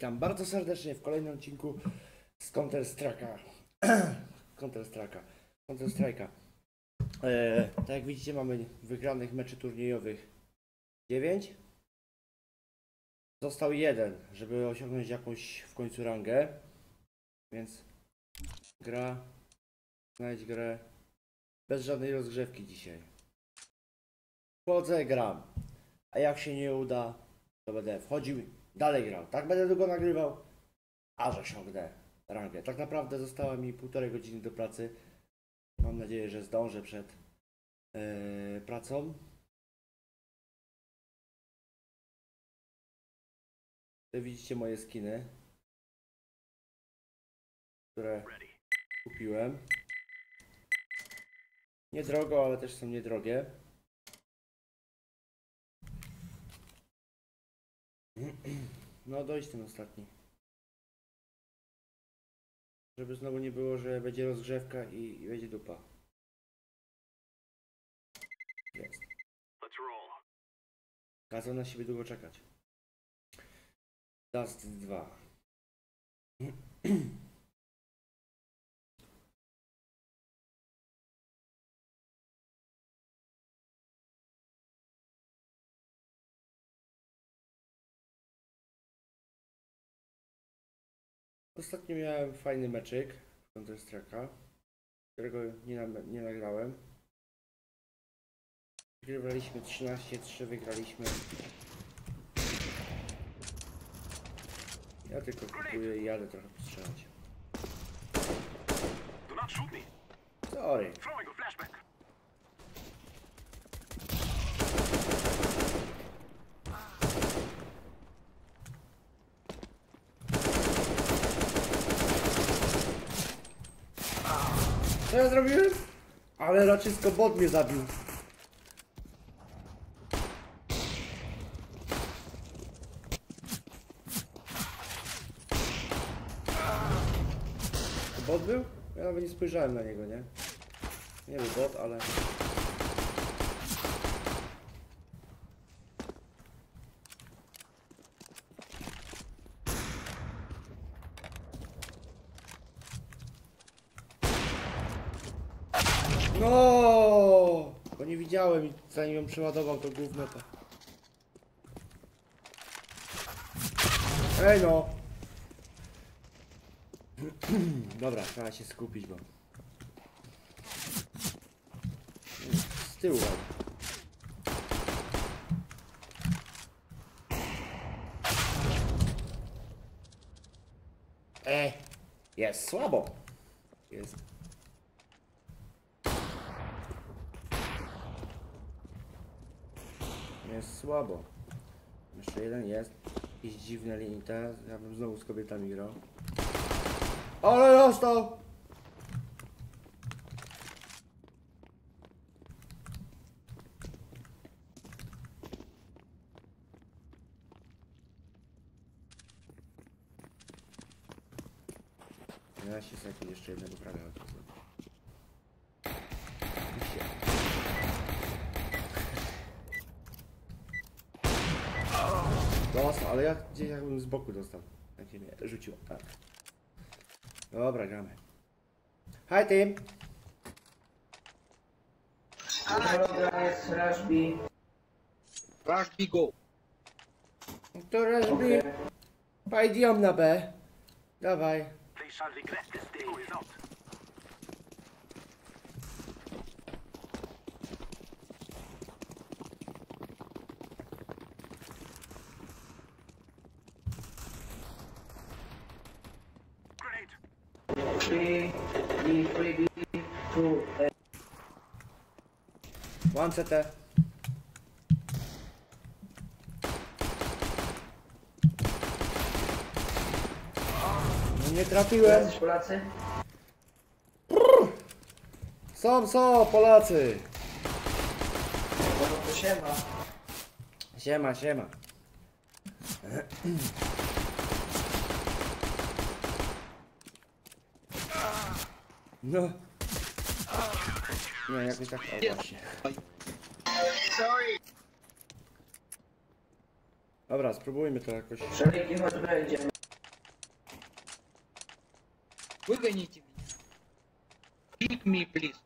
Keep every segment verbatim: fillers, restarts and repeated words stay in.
Witam bardzo serdecznie w kolejnym odcinku z Counter Strike'a. Counter Strike'a. Counter Strike'a. Eee, tak jak widzicie, mamy wygranych meczy turniejowych dziewięć. Został jeden, żeby osiągnąć jakąś w końcu rangę. Więc gra, znajdź grę bez żadnej rozgrzewki dzisiaj. Wchodzę, gram. A jak się nie uda, to będę wchodził, dalej grał. Tak będę długo nagrywał, aż osiągnę rangę. Tak naprawdę zostało mi półtorej godziny do pracy. Mam nadzieję, że zdążę przed yy, pracą. Tu widzicie moje skiny, które kupiłem. Niedrogo, ale też są niedrogie. No dojdź ten ostatni. Żeby znowu nie było, że będzie rozgrzewka i, i będzie dupa. Jest. Kazał na siebie długo czekać. Dust dwa. Ostatnio miałem fajny meczyk w Counter Strike'a, którego nie, na, nie nagrałem. Wygraliśmy trzynaście trzy, wygraliśmy. Ja tylko kupuję i jadę trochę postrzelać. Sorry. Co ja zrobiłem? Ale raczej bot mnie zabił. To bot był? Ja nawet nie spojrzałem na niego, nie? Nie był bot, ale... No, bo nie widziałem, zanim ją przeładował to gówno to. Ej no! Dobra, trzeba się skupić, bo... Z tyłu. Ej! Jest słabo! Jest. Jest słabo. Jeszcze jeden jest. Jakieś dziwne limity. Ja bym znowu z kobietami grał. Ale dostał! jedenaście sekund, jeszcze jednego praga. Dostał, ale ja gdzieś jakbym z boku dostał. Jak się mnie rzuciło, tak. Dobra, gramy. Hi team! Hello guys, Rush B. Rush B, go! To Rush B. Pajdiom na B. Dawaj. three, B, three, B, two, A. One C T. No nie trafiłem. Jesteś Polacy? Są, są Polacy. No to siema. Siema, siema. No. Nie, jakoś tak, o właśnie. Sorry! Dobra, spróbujmy to jakoś. Przebiegnie, chodź będzie. Выгоните меня. Pick me, please.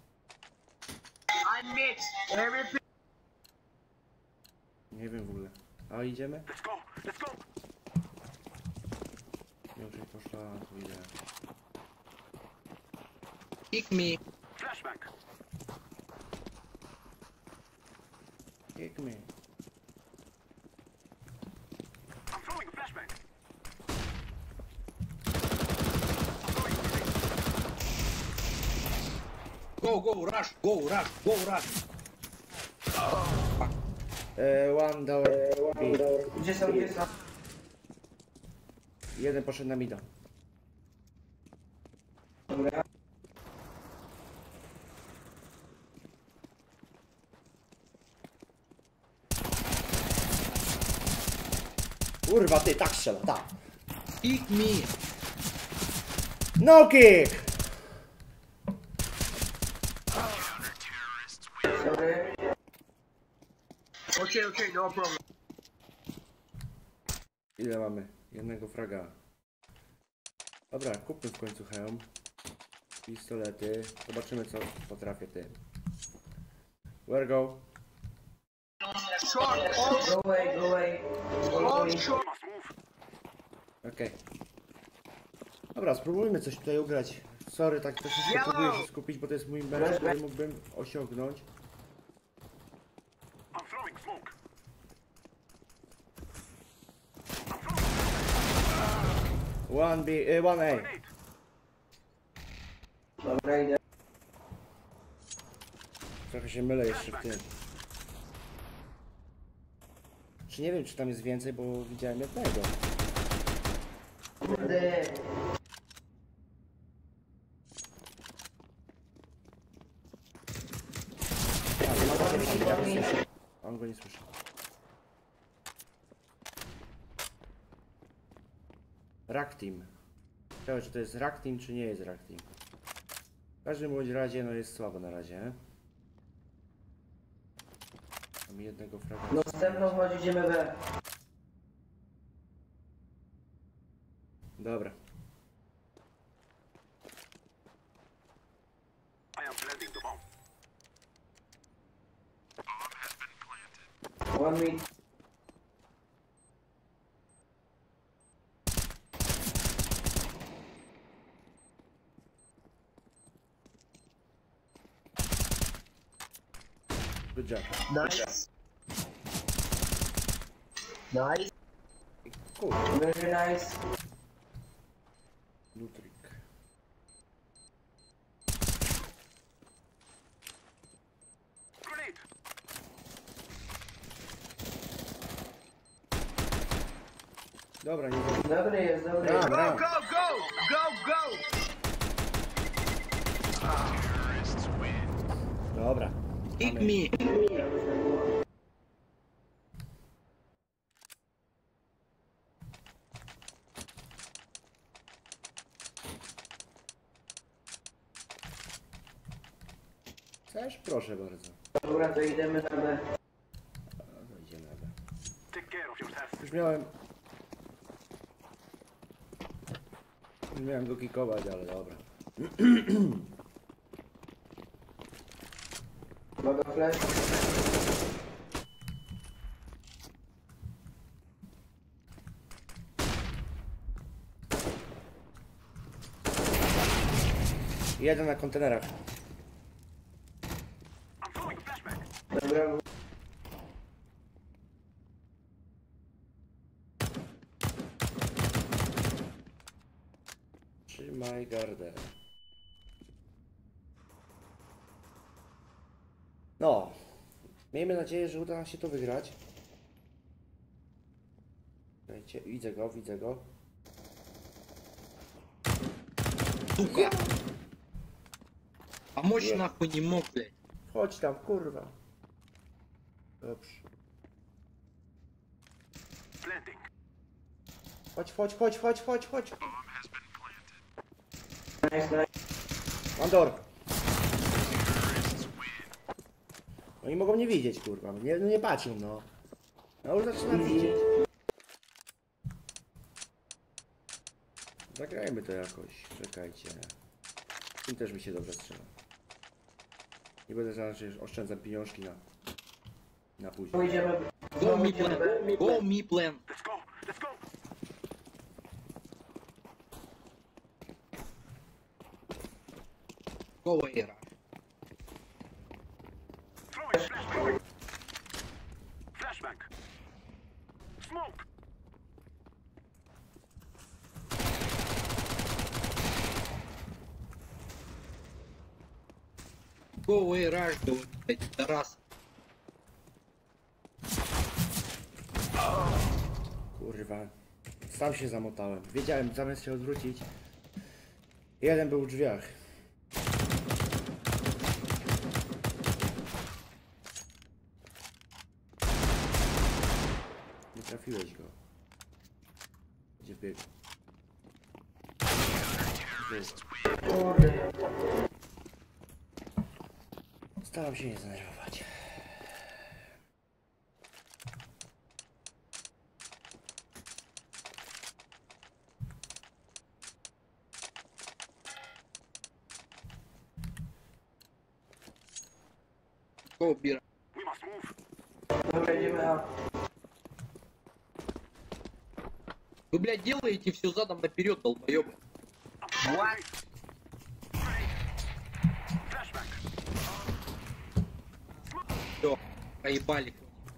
I mixed everything. Nie wiem w ogóle. A idziemy? Już jej poszła, to idę. Pick me. Kick me. Go, go, rush, go, rush, go, rush. E, one door. B. Gdzie są, gdzie są? Jeden poszedł na mida. Dobra. Kurwa, ty, tak strzela, tak. Pick me. No kick! Sorry. Okay, okay, no problem. Ile mamy? Jednego fraga. Dobra, kupmy w końcu hełm. Pistolety. Zobaczymy co potrafię tym. Where go? Short, all, Go away, go away. Go all away. short. Okej. Dobra, spróbujmy coś tutaj ugrać. Sorry, tak troszeczkę próbuję się skupić, bo to jest mój mecz, który mógłbym osiągnąć. One B, y, one A. Dobra, idę. Trochę się mylę jeszcze w tym. Czy nie wiem, czy tam jest więcej, bo widziałem jednego. Kurde. A, nie ma takiej myśli, ja go słyszę. On go nie słyszy. Rack Team. Ciekawe, czy to jest Rack Team, czy nie jest Rack Team. W każdym bądź razie, no jest słabo na razie. Mam jednego fragmentu. Następną chodzi, idziemy we. Dobra. One mid. Good job. Nice. Nice. Cool. Very nice. Lutrik. Dobra, nie wiem. Dobry jest, dobry jest. Ram, ram. Go, go, go, go. Dobra. Pick Mamy. me. Chcesz? Proszę bardzo. Dobra, to idziemy na B. A, to idziemy na B. Już miałem... Już miałem go kikować, ale dobra. Uwaga, flash. Jeden na kontenerach. Dobra. Trzymaj gardę. No. Miejmy nadzieję, że uda nam się to wygrać. Słuchajcie, widzę go, widzę go. Сука. Помочь Нет. нахуй не мог, блядь. Chodź tam, kurwa. Dobrze. Chodź, chodź, chodź, chodź, chodź, chodź. Nice, nice. Mandor. Oni mogą nie widzieć, kurwa. Nie, no nie patrzą, no. No już zaczynam widzieć. Zagrajmy to jakoś, czekajcie. Tym też mi się dobrze strzela. Nie będę zaraz oszczędzam pieniążki na, na później. Pójdziemy. Go me plan. Go me plan. Go away, Rush. Flashback. Smoke. Go away, Rush, go away, раз. Kurwa. Sam się zamotałem. Wiedziałem, zamiast się odwrócić. Jeden był w drzwiach. Nie trafiłeś go. Gdzie biegł? Kurde. Staram się nie zdenerwować. Go, Bira. We must move. Dobra, idziemy A. Вы, блядь, делаете все задом наперед, долбоёбы. What? Flashback. Все, проебали.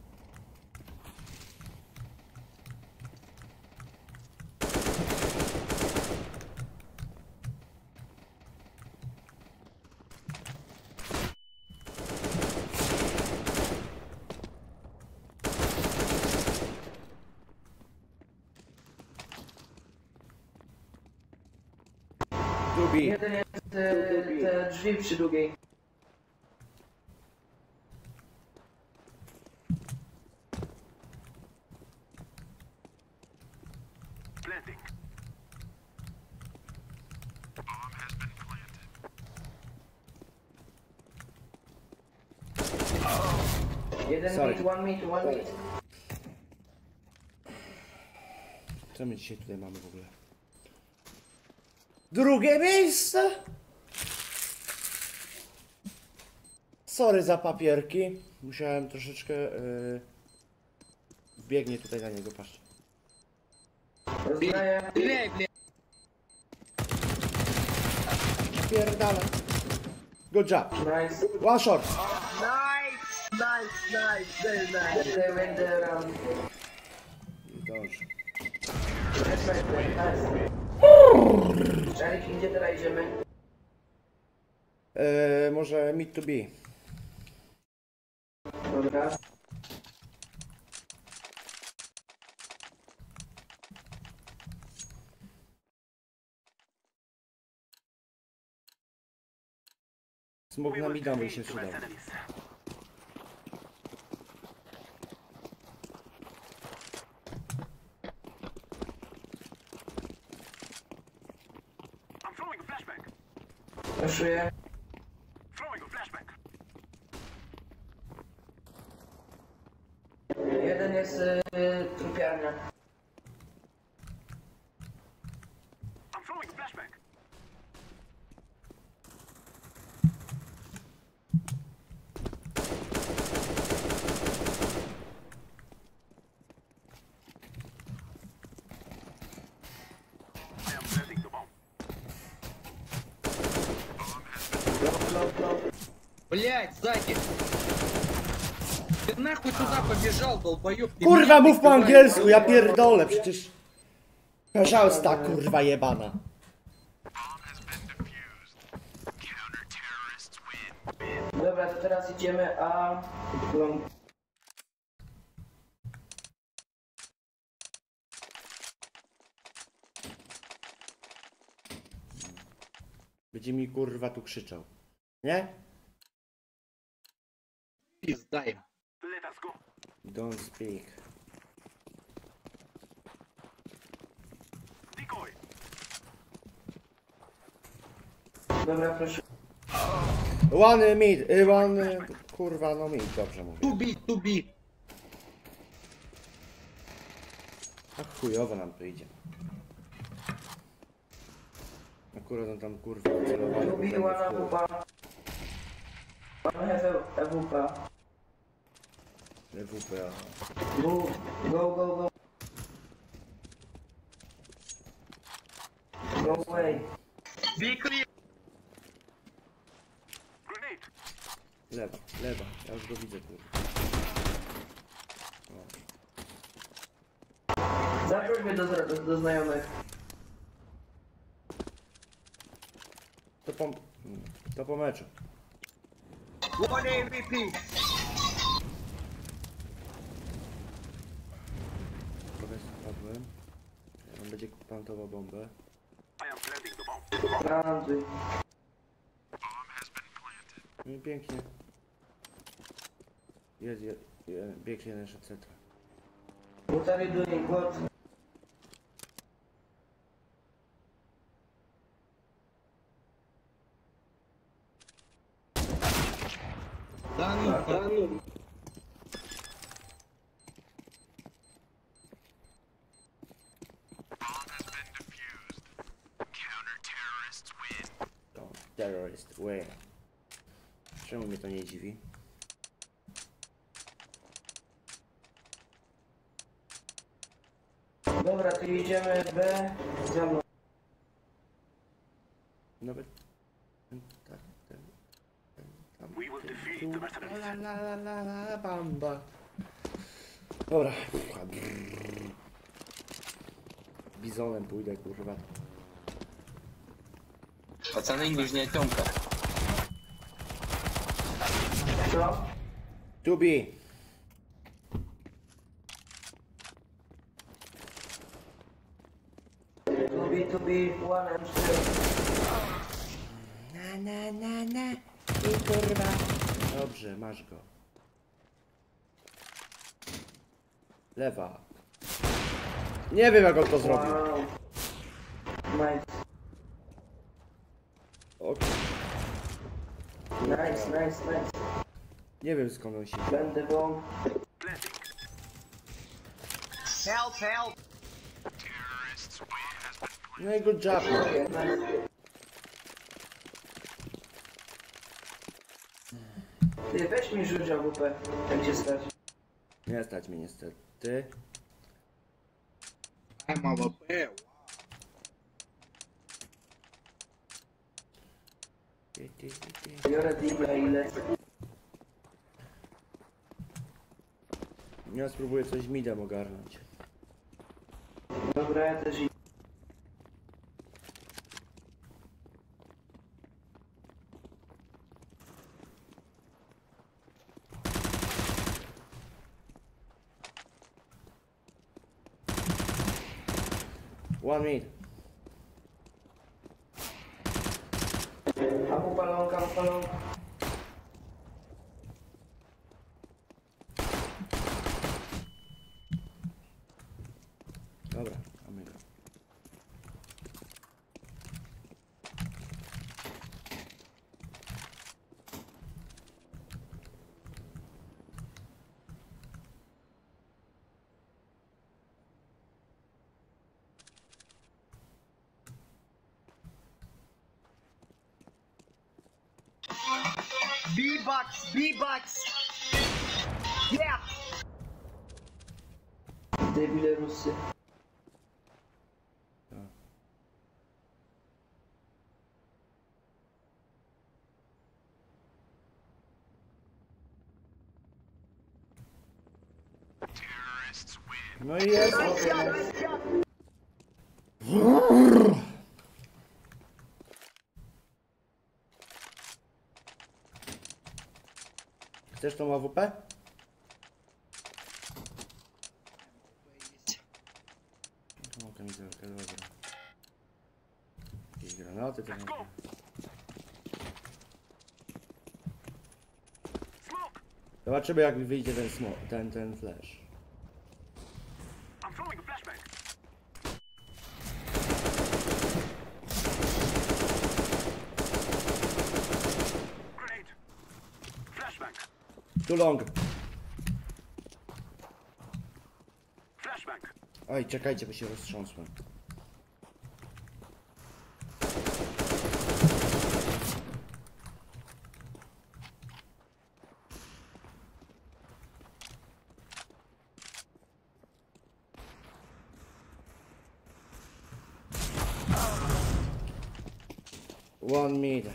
Drugi. Jeden jest e, te drzwi przy drugiej. Planting. Jeden Sorry. meet, one meet, one meet. Co my dzisiaj tutaj mamy w ogóle? Drugie miejsce! Sorry za papierki. Musiałem troszeczkę... Yy... Biegnie tutaj na niego, patrz. Rozdaję. Стреляй, блядь. Pierdala. Good job. Nice. One shot. Nice, nice, nice, very nice. They win the round. Dobrze. Nice, nice, nice. Czarek, gdzie teraz idziemy? Yy, może mid to be. Dobra. Smok na mida by się przydał. Enemies. I'm throwing a flashback. Proszę. Throwing a flashback. Jeden jest y, trupiarnia. I'm throwing a flashback. I am planting the bomb. Блядь, сзади. Ты нахуй туда побежал, долбоёб. Ты Kurwa, меня mów po прикрываешь, angielsku, ja долбоёб. pierdolę, przecież... Perzałsta, kurwa jebana. Dobra, to teraz idziemy A. Long. Będzie mi kurwa tu krzyczał. Nie? Пизда им. Let us go. Don't speak. Decoy. Dobra, proszę. One mid, y, one... y, Kurwa, no mid, dobrze mówię. To be, to be. Tak chujowo nam to idzie. Akurat on tam kurwa celowany. Tu biła na W P. One have a W P. W P, Go, go, go, go. Go away. Be clear. Grenade. lewa, lewa, ja już go widzę kurwa. Zaproś mnie do, do, do znajomych. To po, to po meczu. One M V P. Trochę spadłem. On będzie plantował bombę. I am planting the bomb. Plantuj. No i pięknie. Jest, je, je, biegnie jeden szedł. What are you doing? What? Danu, Danu. To terrorist way. Czemu mnie to nie dziwi? Dobra, to idziemy B. Za mną. Nawet ten, tak, ten, ten, tam, We will ten, defeat tu. the mercenaries. La la la la la bamba. Dobra. Bizonem pójdę kurwa. Пацаны, нижняя темка. Co? To be. To be, to be, one and three. Na na na na. I kurwa. Dobrze, masz go. Lewa. Nie wiem jak on to zrobił. Wow. Nice. O, Nice, nice, nice. nie wiem skąd on się. Będę bomb. Planting. Help, help. No i good job. Okay, nice. Ty, weź mi rzuć A W P. Jak cię stać? Nie stać mnie niestety. I'm over there. Ty, ty, ty, ty. Biorę digla i lecę. Ja spróbuję coś midem ogarnąć. Dobra, ja też idę. One mid. A upalonka, upalonka. Dobra, mamy go. B-box, B-box. Yeah. Debile Rusy. No i jest. Chcesz tą A W P? O, kamizelkę, dobra. Jakieś granaty to Let's nie. go. Smoke. Zobaczymy jak wyjdzie ten smoke, ten, ten flash. I'm throwing a flashbang. Grenade. Flashbang. Too long. Flashbang. Oj, czekajcie, bo się roztrząsłem. One mid.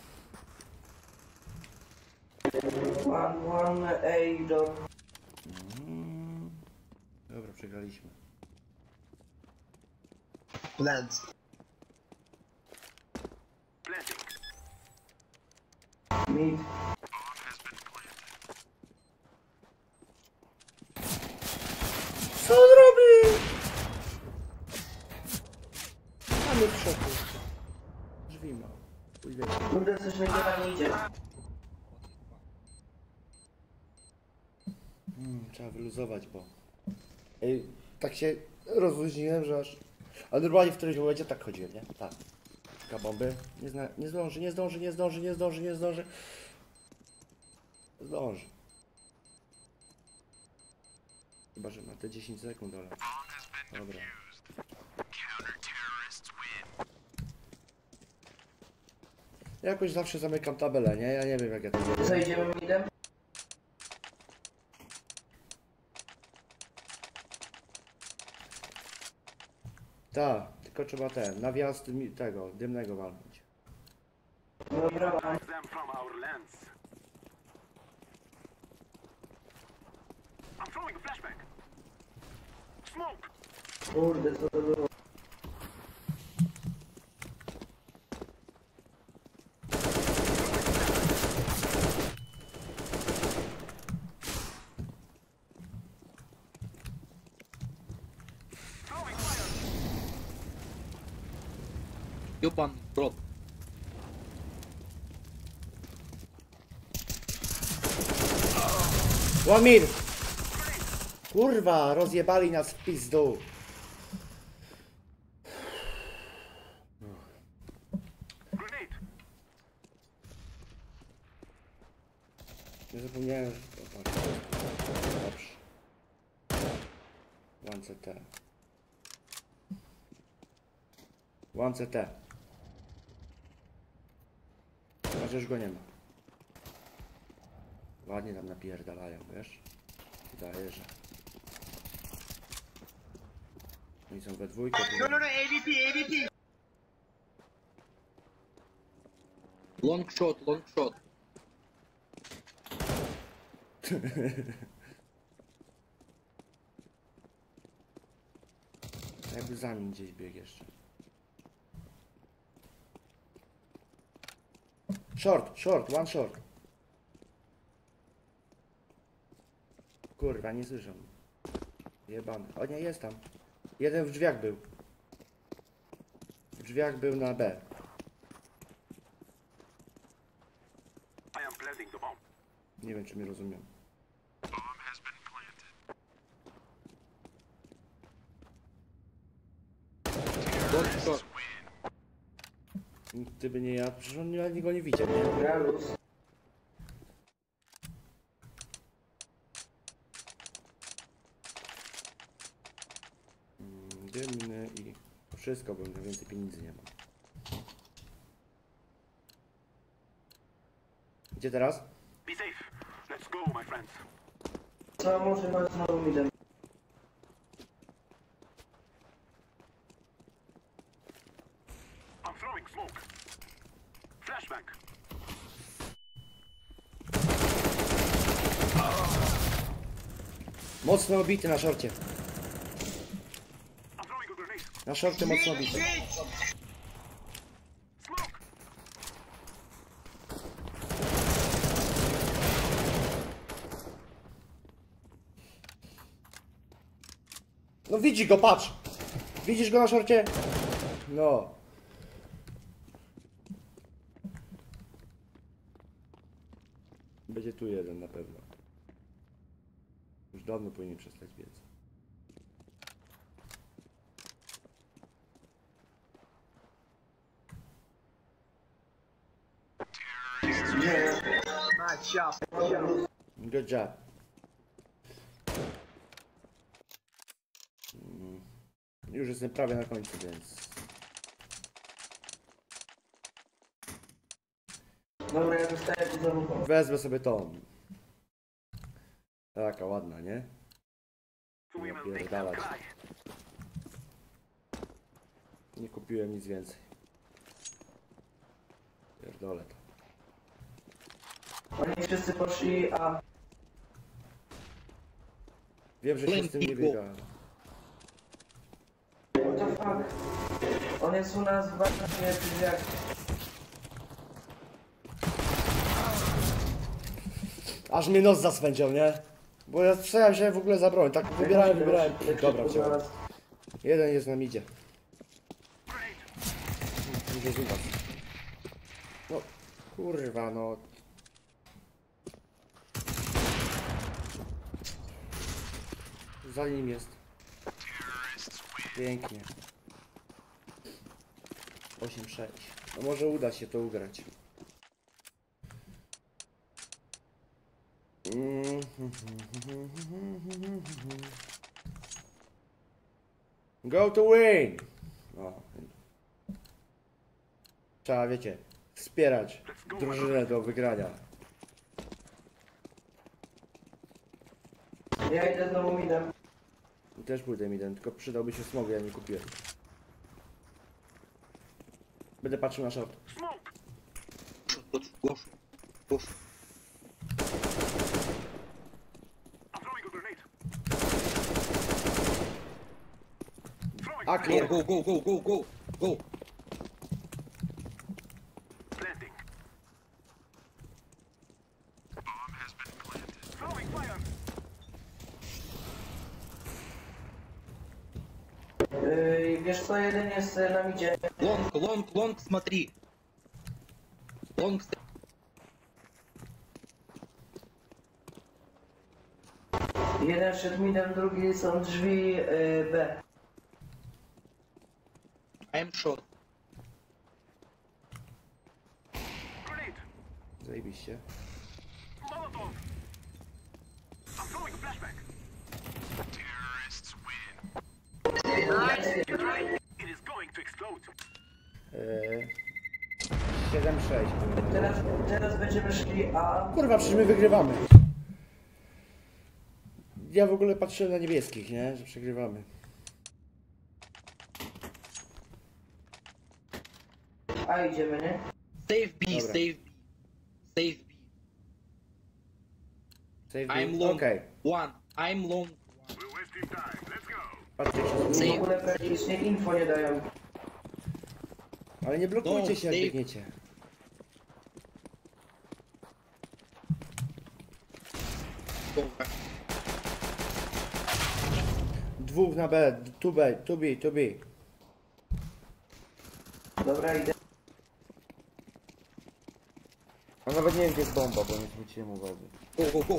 One, one, A, do. Mm. Dobra, przegraliśmy. Plants. Planting. Mid. Co on robi? Mamy w szoku. Drzwi ma. Pójdę. Kurde, coś na nie idzie. Hmm, trzeba wyluzować, bo... Ej, tak się rozluźniłem, że aż... Ale normalnie w którymś momencie tak chodziłem, nie? Tak. Taka bomby. Nie, zna... nie zdąży, nie zdąży, nie zdąży, nie zdąży, nie zdąży. Zdąży. Chyba, że ma te dziesięć sekund, ale... Dobra. Ja jakoś zawsze zamykam tabelę, nie? Ja nie wiem jak ja to zrobię. Zajdziemy midem? Tak, tylko trzeba ten, nawias dymi- tego, dymnego walnąć. Dobra. Them from our lands. I'm throwing a flashbang. Smoke. Kurde, co to było? Throwing fire. Yupan, bro. Łamir! Kurwa, rozjebali nas w pizdu. Grenade. Nie zapomniałem, że... O, tak. Dobrze. One C T. One C T. Może już go nie ma. Ładnie tam napierdalają, wiesz? Wydaje, że... Oni są we dwójkę. No, no, no, A V P, A V P! Long shot, long shot. Jakby za nim gdzieś biegł jeszcze. Short, short, one short. Kurwa, nie słyszę. Jebany. O nie, jest tam. Jeden w drzwiach był. W drzwiach był na B. I am planting the bomb. Nie wiem, czy mnie rozumiem. Long shot. Gdyby nie ja, przecież on nie, go nie widział, nie? Dobra, luz. Mm, Dymny i wszystko, bo na więcej pieniędzy nie ma. Gdzie teraz? Be safe. Let's go, my friends. Co może chodź znowu midem? I'm throwing smoke. Flashbang. Mocno obity na szorcie. I'm throwing a grenade. Na szorcie mocno obity. Smoke. No widzi go, patrz! Widzisz go na szorcie? No. Będzie tu jeden na pewno. Już dawno powinien przestać biec. Nie. Nice shot. Good job. Mm. Już jestem prawie na końcu, więc... Dobra, ja dostaję tu znowu. Wezmę sobie tą. Taka ładna, nie? So we Nie will make them pierdalać. cry. Nie kupiłem nic więcej. Pierdolę to. Oni wszyscy poszli, a Wiem, że się z tym nie biegałem. what the fuck? On jest u nas w bardzo jak Aż mnie nos zaswędział, nie? Bo ja strzelałem się w ogóle za broń, tak wybierałem, wybierałem. Dobra, wziąłem. Jeden jest na midzie. Idzie z was. No, kurwa, no. Za nim jest. Pięknie. osiem sześć. No może uda się to ugrać. Go to win! O. Trzeba, wiecie, wspierać drużynę do wygrania. Ja idę znowu midem. I też pójdę mi ten, tylko przydałby się smog, ja nie kupiłem. Będę patrzył na short. Go. Go. I'm throwing a grenade. A, Clear. Go, go, go, go, go. Go. Planting. Bomb has been planted. Throwing fire. Yy, wiesz co, jeden jest na midzie. Long, long, long, смотри. Long. Jeden przed midem, drugi są drzwi yy, B. I am short. Grenade. zajebiście. Molotov. I'm throwing a flashback. Terrorists win. It is going to explode. Eee, siedem sześć. Teraz, teraz będziemy szli A. Kurwa, przecież my wygrywamy. Ja w ogóle patrzyłem na niebieskich, nie? Że przegrywamy. A idziemy, nie? Save B, Dobra. save B. Save B. Save I'm me. long. Okej. One. I'm long. We're wasting time. Let's go. Patrzcie się W zmieni. ogóle praktycznie info nie dają. Ale nie blokujcie No, się, jak Dave. biegniecie. Go back. Dwóch na B, tu B, tu B, tu B. Dobra, idę. A nawet nie wiem, gdzie jest bomba, bo nie zwróciłem uwagi. Go, go, go.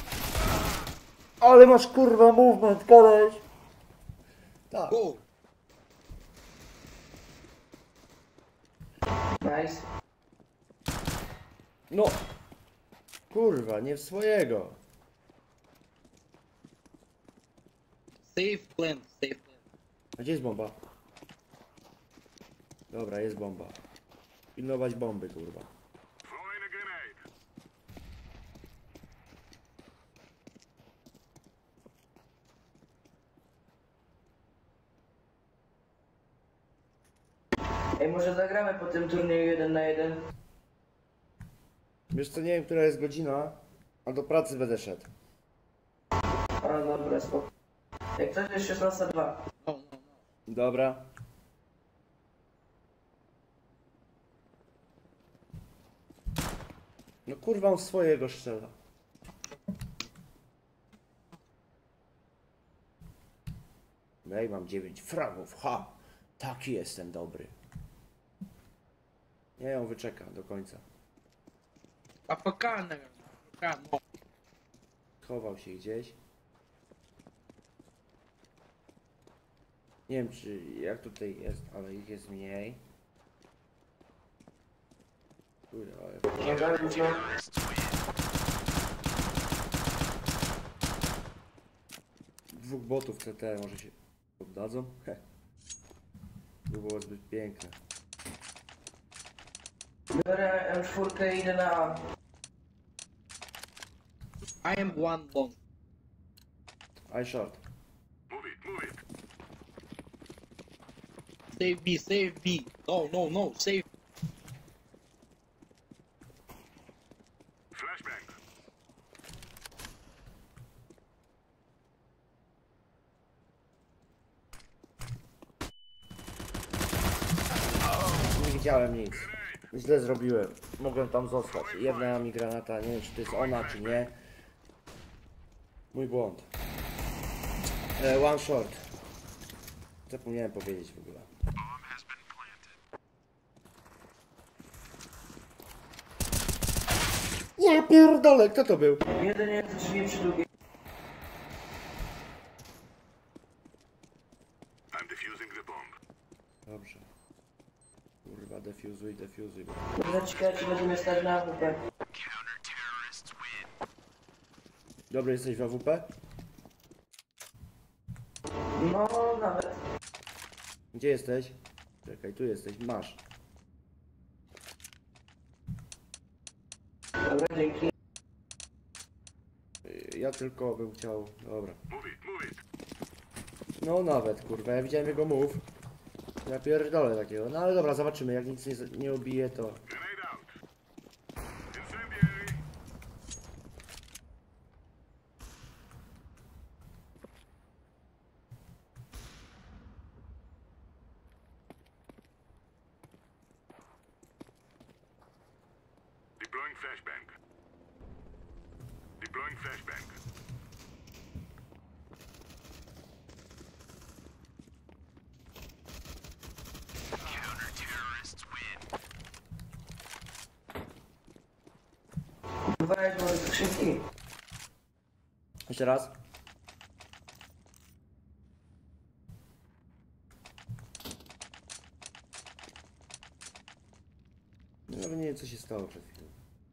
Ale masz kurwa movement, koleś! Tak. Go. Nice. No! Kurwa, nie w swojego. Save plan, save plan. A gdzie jest bomba? Dobra, jest bomba. Pilnować bomby, kurwa. Throwing a grenade. Ej, może zagramy po tym turnieju jeden na jeden? Wiesz co, nie wiem, która jest godzina, a do pracy będę szedł. A, dobra, spoko. Jak coś jest szesnasta dwa. No, no, no. Dobra. No kurwa, on swojego strzela. Daj, mam dziewięć fragów, ha! Taki jestem dobry. Nie, on wyczeka do końca. A F K, наверное. А F K, no. Chował się gdzieś. Nie wiem, czy jak tutaj jest, ale ich jest mniej. Kurde, ale... Dobra, dużo. Dwóch botów C T może się poddadzą? Heh. To było zbyt piękne. Biorę M cztery i idę na A. I am one long. I short. Move it, move it. Save B, save B. No, no, no, save. widziałem nic. Źle zrobiłem. Mogłem tam zostać. Jedna mi granata, nie wiem czy to jest ona, czy nie. Mój błąd. E, one short. Zapomniałem powiedzieć w ogóle. Ja pierdolę, kto to był? Jeden jest drzwi przy drugiej. I'm defusing the bomb. Dobrze. Kurwa, defuzuj, defuzuj. Zaczekajcie, będziemy stać na A W P. Dobry, jesteś w A W P? No, nawet. Gdzie jesteś? Czekaj, tu jesteś, masz. Dobra, dzięki. Y, Ja tylko bym chciał... Dobra. Move it, move it. No nawet, kurwa, ja widziałem jego move. Ja pierdolę takiego. No ale dobra, zobaczymy, jak nic nie, nie obije, to... Grenade out. Incendiary. Deploying flashbang. Deploying flashbang. Weź moje skrzynki. Jeszcze raz. No nie wiem, co się stało przed chwilą.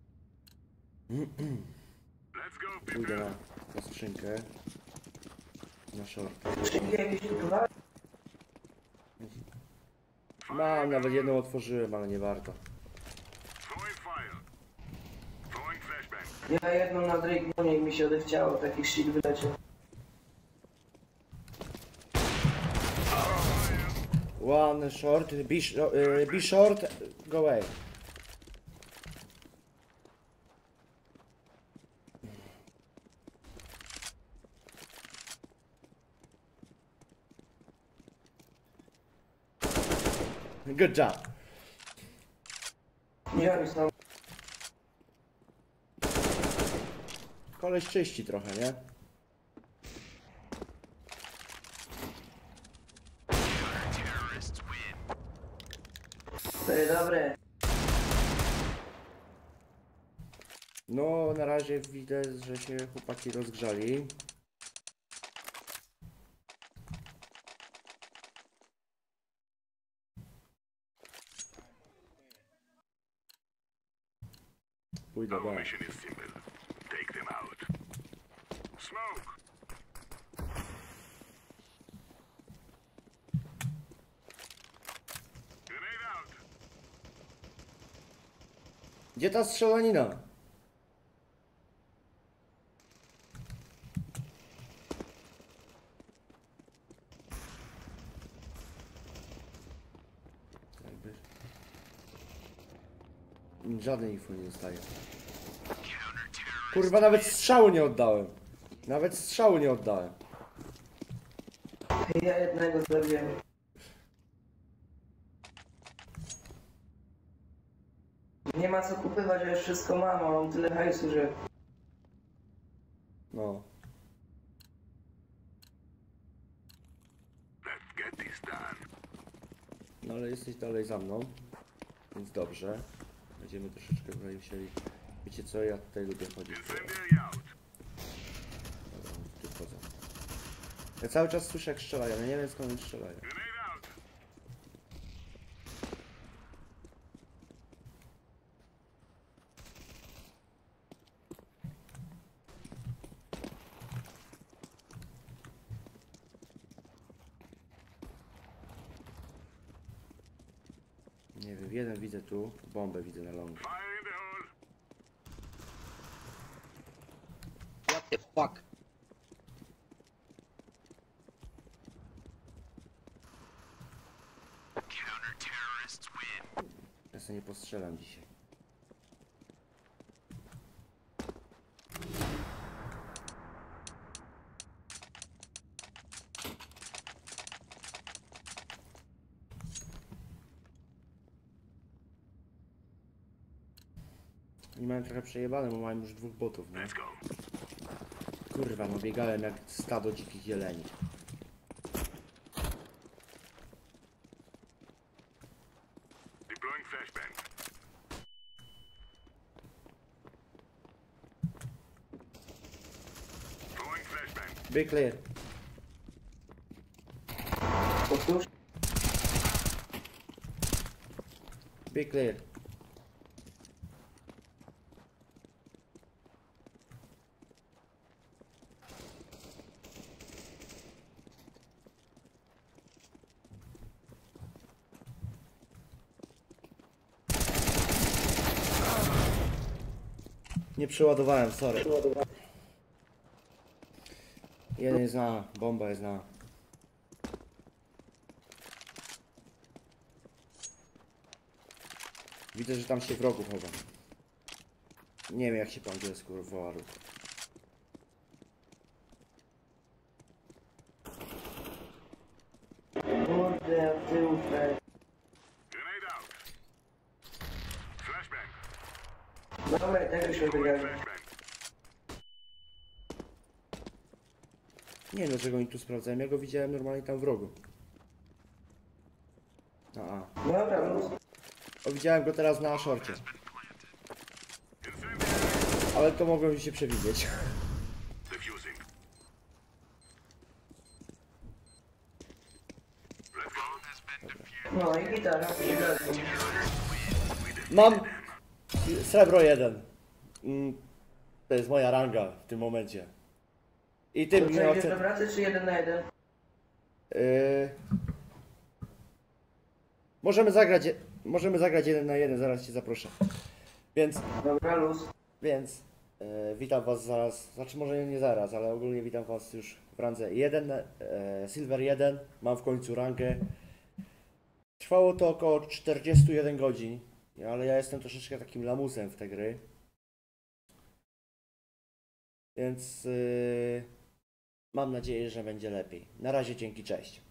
Let's go, Pójdę people. na, na skrzynkę. Na short. Skrzynki jakieś tu dwa? Mam, nawet jedną otworzyłem, ale nie warto. Throwing fire. Throwing flashbang. Ja jedną na Drake'onie i mi się odechciało, taki shit wyleciał. One short, be, sh uh, be short, go away. Good job. Gdzie oni są? Koleś czyści trochę, nie? To jest dobre. No, na razie widać, że się chłopaki rozgrzali. Pójdę Our dalej. mission is simple. Take them out. Smoke. Grenade out. Gdzie ta strzelanina? Jakby... Żadnej info nie dostaję. Kurwa, nawet strzału nie oddałem. Nawet strzału nie oddałem. Ja jednego zrobiłem. Nie ma co kupywać, ja już wszystko mam, a mam tyle hajsu, że... No. Let's get this done. No ale jesteś dalej za mną. Więc dobrze. Będziemy troszeczkę tutaj musieli... Wiecie co, ja tutaj lubię chodzić. Incendiary out. Dobra, tu wchodzę. Ja cały czas słyszę jak strzelają, ja nie wiem skąd oni strzelają. Grenade out. Nie wiem, jeden widzę tu, bombę widzę na longu. Fire in the hole. What the fuck? Ja sobie nie postrzelam dzisiaj. I mają trochę przejebane, bo mają już dwóch botów, nie? Let's go. Kurwa, no biegałem jak stado dzikich jeleni. Deploying flashbang. Throwing flashbang. Be clear. Powtórz. Be clear. Nie przeładowałem, sorry. Jeden jest na, bomba jest na. Widzę, że tam się wrogów chowa. Nie wiem jak się po angielsku woła ród. Kurde, w tył, flash. Grenade out. Flashbang. Dobra, i tak już wygrali. Flashbang. Nie wiem dlaczego oni tu sprawdzają, ja go widziałem normalnie tam w rogu. A, a. Dobra, luz. O, widziałem go teraz na szorcie. Ale to mogłem się przewidzieć. Defusing. Let's go. No i gitara. Mam srebro jeden. Mm, To jest moja ranga w tym momencie. I To tym co, nie idziesz do ocen... pracy czy jeden na jeden? Yy... Możemy zagrać, je- możemy zagrać jeden na jeden, zaraz cię zaproszę. Więc, Dobra, luz. więc e, witam was zaraz, znaczy może nie zaraz, ale ogólnie witam was już w randze jeden, na- e, Silver jeden, mam w końcu rangę. Trwało to około czterdzieści jeden godzin, ale ja jestem troszeczkę takim lamusem w te gry. Więc yy, mam nadzieję, że będzie lepiej. Na razie dzięki, cześć.